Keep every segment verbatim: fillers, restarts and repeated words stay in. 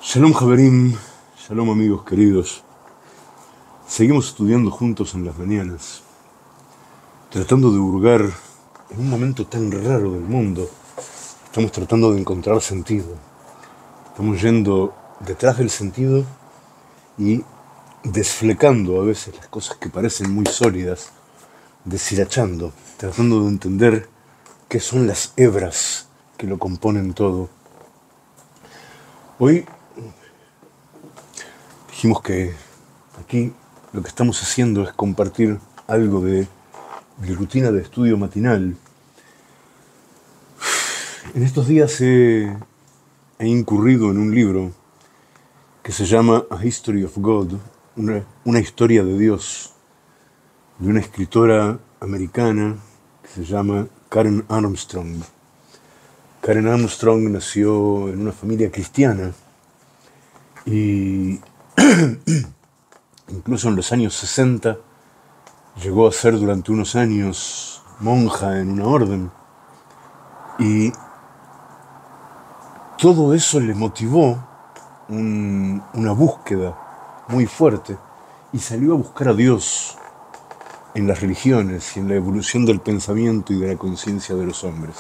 Shalom Javerim, Shalom amigos queridos. Seguimos estudiando juntos en las mañanas, tratando de hurgar en un momento tan raro del mundo. Estamos tratando de encontrar sentido. Estamos yendo detrás del sentido y desflecando a veces las cosas que parecen muy sólidas, deshilachando, tratando de entender qué son las hebras que lo componen todo. Hoy dijimos que aquí lo que estamos haciendo es compartir algo de mi rutina de estudio matinal. En estos días he, he incurrido en un libro que se llama A History of God, una, una historia de Dios, de una escritora americana que se llama Karen Armstrong. Karen Armstrong nació en una familia cristiana y incluso en los años sesenta llegó a ser durante unos años monja en una orden, y todo eso le motivó un, una búsqueda muy fuerte y salió a buscar a Dios en las religiones y en la evolución del pensamiento y de la conciencia de los hombres.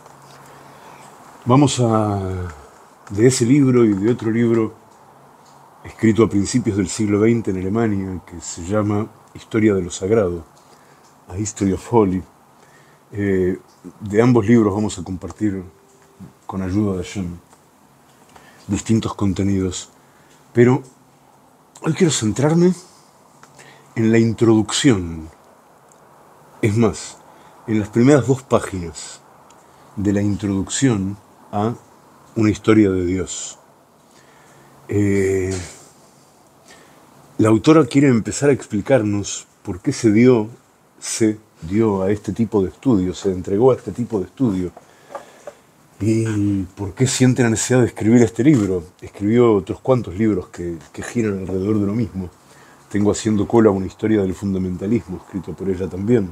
Vamos a, de ese libro y de otro libro escrito a principios del siglo veinte en Alemania, que se llama Historia de lo Sagrado, A History of Holy. Eh, de ambos libros vamos a compartir, con ayuda de Hashem, distintos contenidos. Pero hoy quiero centrarme en la introducción. Es más, en las primeras dos páginas de la introducción a una historia de Dios. Eh, la autora quiere empezar a explicarnos por qué se dio, se dio a este tipo de estudio, se entregó a este tipo de estudio, y por qué siente la necesidad de escribir este libro. Escribió otros cuantos libros que, que giran alrededor de lo mismo. Tengo haciendo cola una historia del fundamentalismo, escrito por ella también.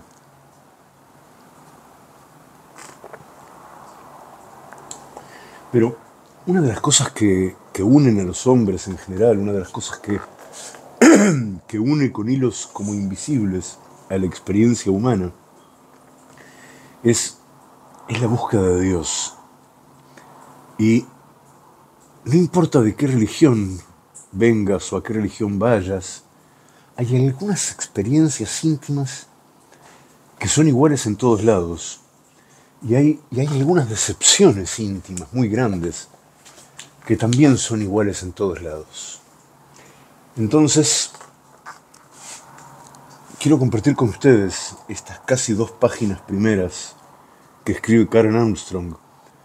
Pero una de las cosas que, que unen a los hombres en general, una de las cosas que, que une con hilos como invisibles a la experiencia humana, es, es la búsqueda de Dios. Y no importa de qué religión vengas o a qué religión vayas, hay algunas experiencias íntimas que son iguales en todos lados. Y hay, y hay algunas decepciones íntimas muy grandes que también son iguales en todos lados. Entonces, quiero compartir con ustedes estas casi dos páginas primeras que escribe Karen Armstrong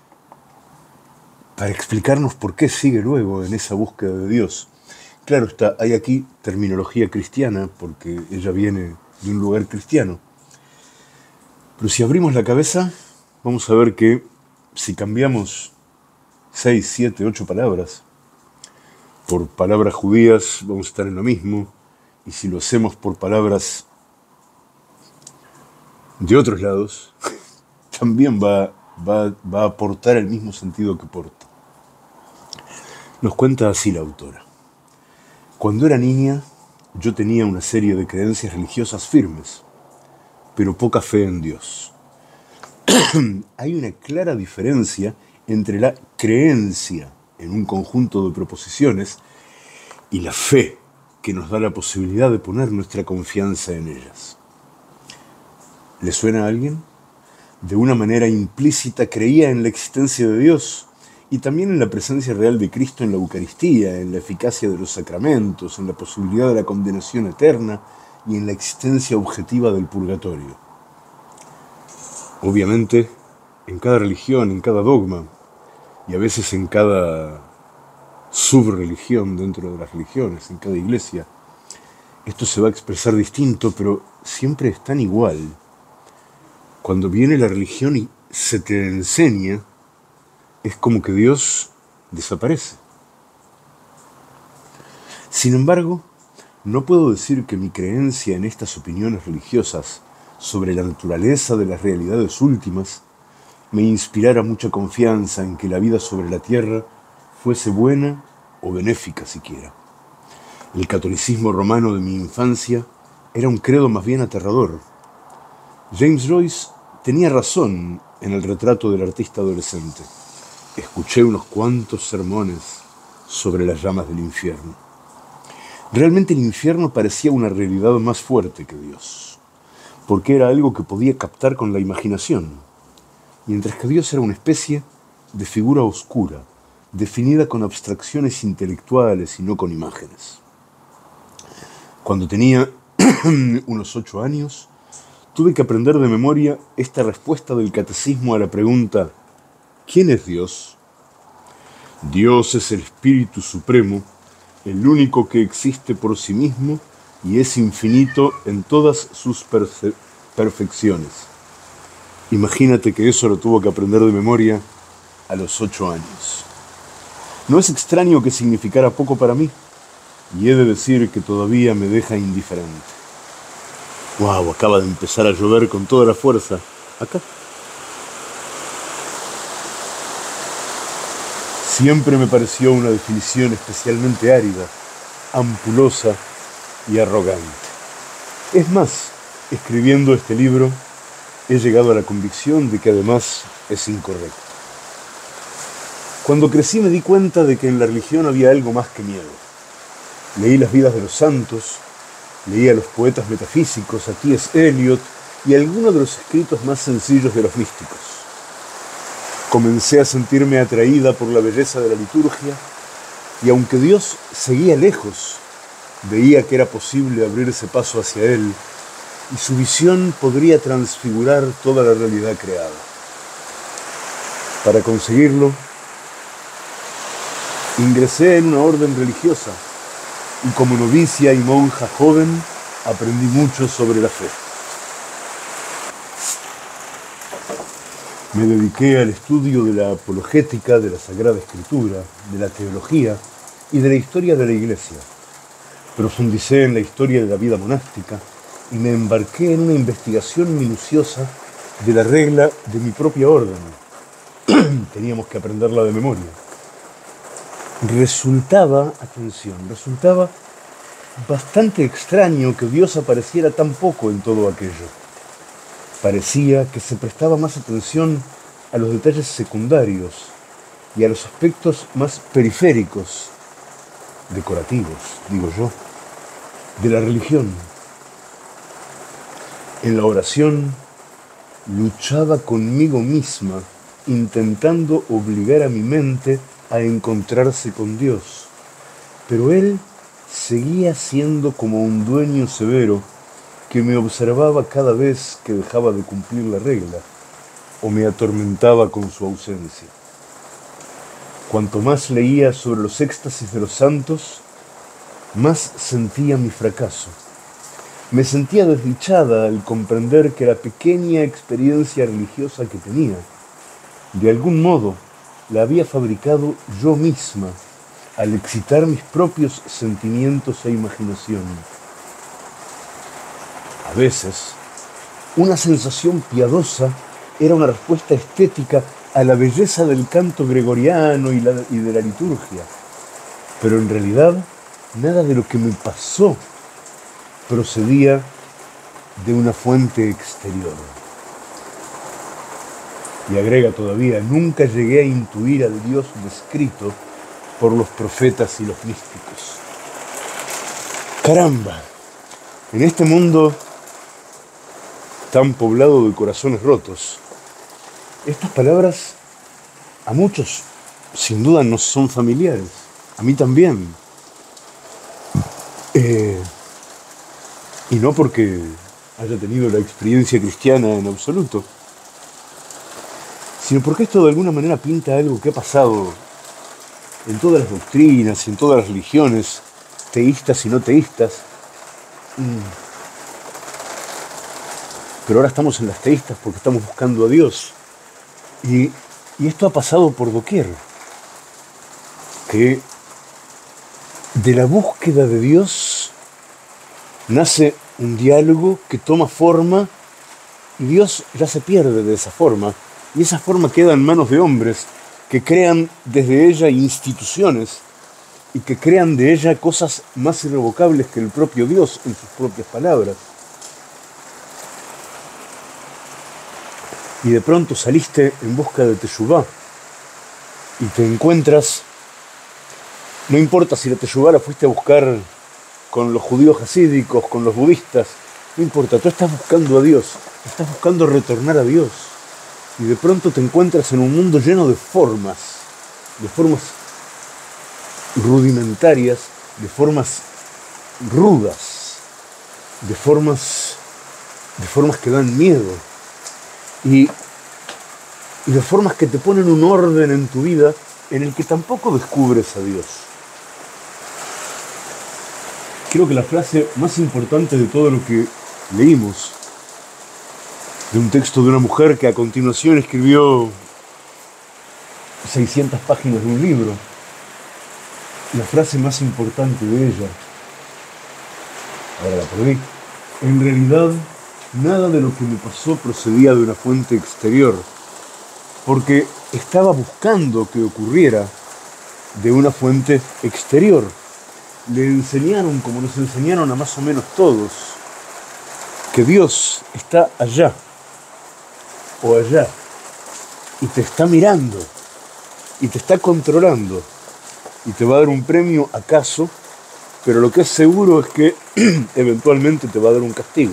para explicarnos por qué sigue luego en esa búsqueda de Dios. Claro está, hay aquí terminología cristiana porque ella viene de un lugar cristiano. Pero si abrimos la cabeza, vamos a ver que si cambiamos seis, siete, ocho palabras por palabras judías, vamos a estar en lo mismo. Y si lo hacemos por palabras de otros lados, también va, va, va a aportar el mismo sentido que porta. Nos cuenta así la autora. Cuando era niña, yo tenía una serie de creencias religiosas firmes, pero poca fe en Dios. Hay una clara diferencia entre la creencia en un conjunto de proposiciones y la fe que nos da la posibilidad de poner nuestra confianza en ellas. ¿Le suena a alguien? De una manera implícita creía en la existencia de Dios y también en la presencia real de Cristo en la Eucaristía, en la eficacia de los sacramentos, en la posibilidad de la condenación eterna y en la existencia objetiva del purgatorio. Obviamente, en cada religión, en cada dogma, y a veces en cada subreligión dentro de las religiones, en cada iglesia, esto se va a expresar distinto, pero siempre es tan igual. Cuando viene la religión y se te enseña, es como que Dios desaparece. Sin embargo, no puedo decir que mi creencia en estas opiniones religiosas sobre la naturaleza de las realidades últimas me inspirara mucha confianza en que la vida sobre la tierra fuese buena o benéfica siquiera. El catolicismo romano de mi infancia era un credo más bien aterrador. James Joyce tenía razón en el retrato del artista adolescente. Escuché unos cuantos sermones sobre las llamas del infierno. Realmente el infierno parecía una realidad más fuerte que Dios, porque era algo que podía captar con la imaginación, mientras que Dios era una especie de figura oscura, definida con abstracciones intelectuales y no con imágenes. Cuando tenía unos ocho años, tuve que aprender de memoria esta respuesta del catecismo a la pregunta: ¿quién es Dios? Dios es el Espíritu Supremo, el único que existe por sí mismo y es infinito en todas sus perfe- perfecciones. Imagínate que eso lo tuvo que aprender de memoria a los ocho años. No es extraño que significara poco para mí, y he de decir que todavía me deja indiferente. ¡Wow! Acaba de empezar a llover con toda la fuerza. Acá. Siempre me pareció una definición especialmente árida, ampulosa y arrogante. Es más, escribiendo este libro, he llegado a la convicción de que además es incorrecto. Cuando crecí me di cuenta de que en la religión había algo más que miedo. Leí las vidas de los santos, leí a los poetas metafísicos, a T S Eliot y algunos de los escritos más sencillos de los místicos. Comencé a sentirme atraída por la belleza de la liturgia y aunque Dios seguía lejos, veía que era posible abrirse paso hacia Él y su visión podría transfigurar toda la realidad creada. Para conseguirlo, ingresé en una orden religiosa y como novicia y monja joven aprendí mucho sobre la fe. Me dediqué al estudio de la apologética, de la Sagrada Escritura, de la teología y de la historia de la Iglesia. Profundicé en la historia de la vida monástica y me embarqué en una investigación minuciosa de la regla de mi propia orden. Teníamos que aprenderla de memoria. Resultaba, atención, resultaba bastante extraño que Dios apareciera tan poco en todo aquello. Parecía que se prestaba más atención a los detalles secundarios y a los aspectos más periféricos, decorativos, digo yo, de la religión. En la oración luchaba conmigo misma, intentando obligar a mi mente a encontrarse con Dios, pero Él seguía siendo como un dueño severo que me observaba cada vez que dejaba de cumplir la regla o me atormentaba con su ausencia. Cuanto más leía sobre los éxtasis de los santos, más sentía mi fracaso. Me sentía desdichada al comprender que la pequeña experiencia religiosa que tenía, de algún modo, la había fabricado yo misma al excitar mis propios sentimientos e imaginación. A veces, una sensación piadosa era una respuesta estética a la belleza del canto gregoriano y, la, y de la liturgia. Pero en realidad, nada de lo que me pasó procedía de una fuente exterior. Y agrega todavía, nunca llegué a intuir al Dios descrito por los profetas y los místicos. ¡Caramba! En este mundo tan poblado de corazones rotos, estas palabras a muchos sin duda no son familiares, a mí también. Eh, y no porque haya tenido la experiencia cristiana en absoluto, sino porque esto de alguna manera pinta algo que ha pasado en todas las doctrinas y en todas las religiones, teístas y no teístas. Pero ahora estamos en las teístas porque estamos buscando a Dios. Y, y esto ha pasado por doquier. Que de la búsqueda de Dios nace un diálogo que toma forma y Dios ya se pierde de esa forma. Y esa forma queda en manos de hombres que crean desde ella instituciones y que crean de ella cosas más irrevocables que el propio Dios en sus propias palabras. Y de pronto saliste en busca de Teshuvá y te encuentras, no importa si la Teshuvá la fuiste a buscar con los judíos hasídicos, con los budistas, no importa, tú estás buscando a Dios, estás buscando retornar a Dios. Y de pronto te encuentras en un mundo lleno de formas, de formas rudimentarias, de formas rudas, de formas, de formas que dan miedo. Y, y de formas que te ponen un orden en tu vida en el que tampoco descubres a Dios. Creo que la frase más importante de todo lo que leímos, de un texto de una mujer que a continuación escribió seiscientas páginas de un libro, la frase más importante de ella, ahora la perdí, en realidad nada de lo que me pasó procedía de una fuente exterior, porque estaba buscando que ocurriera de una fuente exterior. Le enseñaron, como nos enseñaron a más o menos todos, que Dios está allá o allá y te está mirando y te está controlando y te va a dar un premio acaso, pero lo que es seguro es que eventualmente te va a dar un castigo.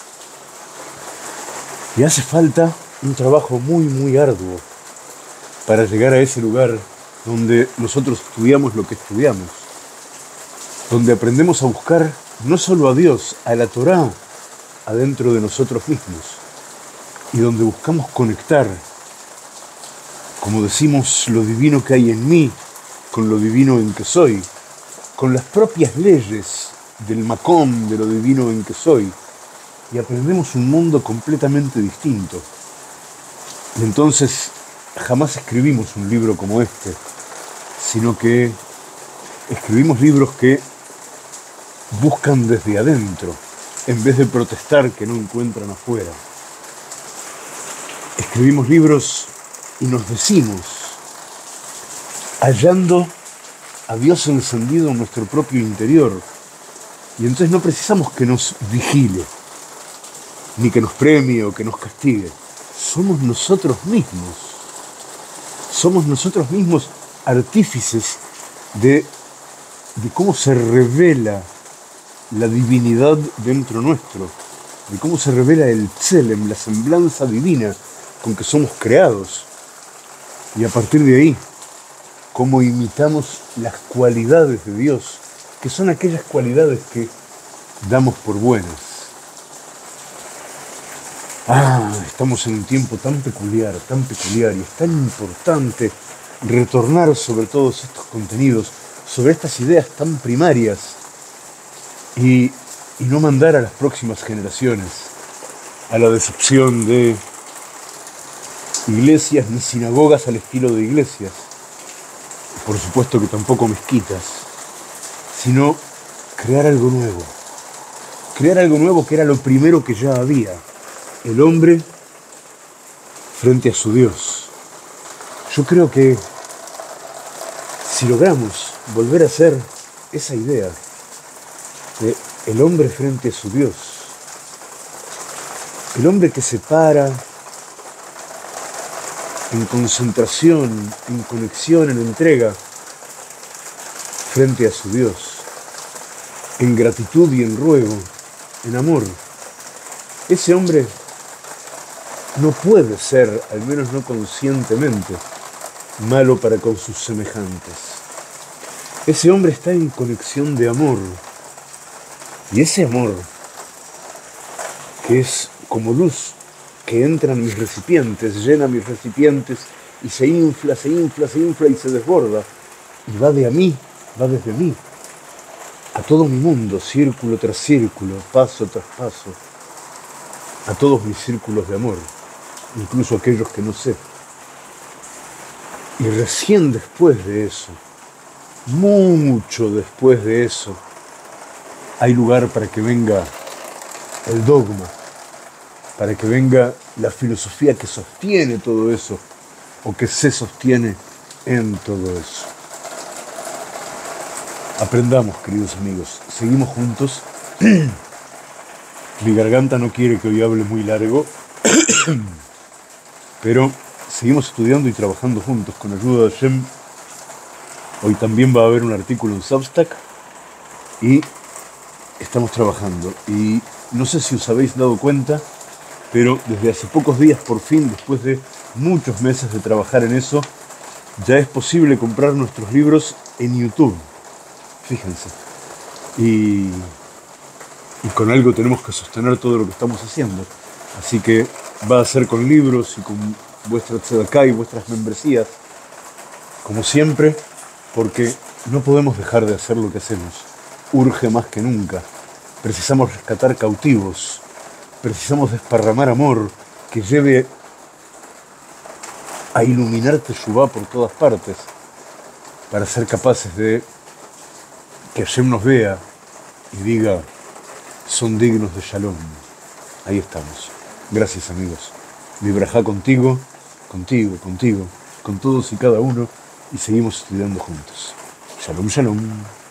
Y hace falta un trabajo muy, muy arduo para llegar a ese lugar donde nosotros estudiamos lo que estudiamos, donde aprendemos a buscar no solo a Dios, a la Torá, adentro de nosotros mismos, y donde buscamos conectar, como decimos, lo divino que hay en mí, con lo divino en que soy, con las propias leyes del Makom, de lo divino en que soy, y aprendemos un mundo completamente distinto. Y entonces jamás escribimos un libro como este, sino que escribimos libros que buscan desde adentro, en vez de protestar que no encuentran afuera. Escribimos libros y nos decimos, hallando a Dios encendido en nuestro propio interior. Y entonces no precisamos que nos vigile, ni que nos premie o que nos castigue. Somos nosotros mismos. Somos nosotros mismos artífices de, de cómo se revela la divinidad dentro nuestro, de cómo se revela el tselem, la semblanza divina con que somos creados. Y a partir de ahí, cómo imitamos las cualidades de Dios, que son aquellas cualidades que damos por buenas. Ah, estamos en un tiempo tan peculiar, tan peculiar, y es tan importante retornar sobre todos estos contenidos, sobre estas ideas tan primarias, y, y no mandar a las próximas generaciones a la decepción de iglesias ni sinagogas al estilo de iglesias, por supuesto que tampoco mezquitas, sino crear algo nuevo, crear algo nuevo que era lo primero que ya había, el hombre frente a su Dios. Yo creo que si logramos volver a ser esa idea de el hombre frente a su Dios, el hombre que se para en concentración, en conexión, en entrega frente a su Dios, en gratitud y en ruego, en amor, ese hombre no puede ser, al menos no conscientemente, malo para con sus semejantes. Ese hombre está en conexión de amor. Y ese amor, que es como luz que entra en mis recipientes, llena mis recipientes y se infla, se infla, se infla y se desborda, y va de a mí, va desde mí, a todo mi mundo, círculo tras círculo, paso tras paso, a todos mis círculos de amor, incluso aquellos que no sé. Y recién después de eso, mucho después de eso, hay lugar para que venga el dogma, para que venga la filosofía que sostiene todo eso, o que se sostiene en todo eso. Aprendamos, queridos amigos, seguimos juntos. Mi garganta no quiere que hoy hable muy largo, pero seguimos estudiando y trabajando juntos con ayuda de Hashem. Hoy también va a haber un artículo en Substack y estamos trabajando. Y no sé si os habéis dado cuenta, pero desde hace pocos días, por fin, después de muchos meses de trabajar en eso, ya es posible comprar nuestros libros en YouTube. Fíjense. Y, y con algo tenemos que sostener todo lo que estamos haciendo. Así que va a ser con libros y con vuestra tzedakah y vuestras membresías, como siempre, porque no podemos dejar de hacer lo que hacemos. Urge más que nunca. Precisamos rescatar cautivos. Precisamos desparramar amor que lleve a iluminar Teshuvá por todas partes, para ser capaces de que Hashem nos vea y diga, son dignos de Shalom. Ahí estamos. Gracias, amigos. Mi brajá contigo, contigo, contigo, con todos y cada uno, y seguimos estudiando juntos. Shalom, shalom.